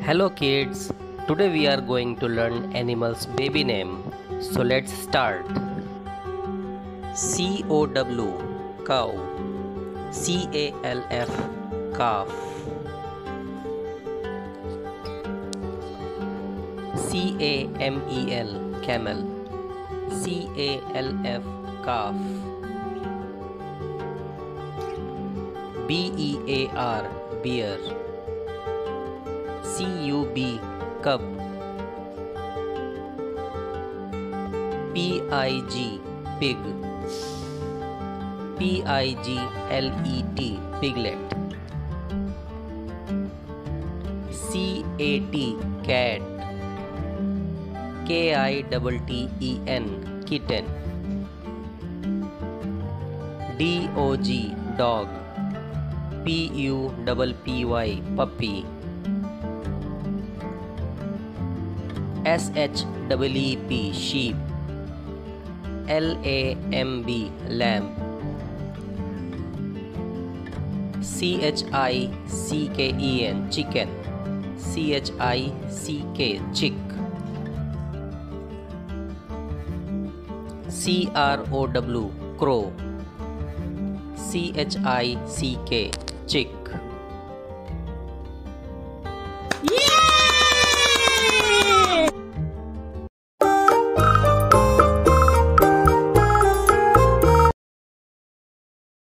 Hello kids, today we are going to learn animals' baby name. So let's start. C-O-W, cow. C-A-L-F, calf. C-A-M-E-L, camel. C-A-L-F, calf. B-E-A-R, bear. C-U-B, cub. P-I-G, pig. P-I-G-L-E-T, piglet. C-A-T, cat. K-I-T-T-E-N, kitten. D-O-G, dog. P-U-P-P-Y, puppy. S-H-E-E-P, sheep. L-A-M-B, lamb. C-H-I-C-K-E-N, chicken. C-H-I-C-K, chick. C-R-O-W, crow. C-H-I-C-K, chick.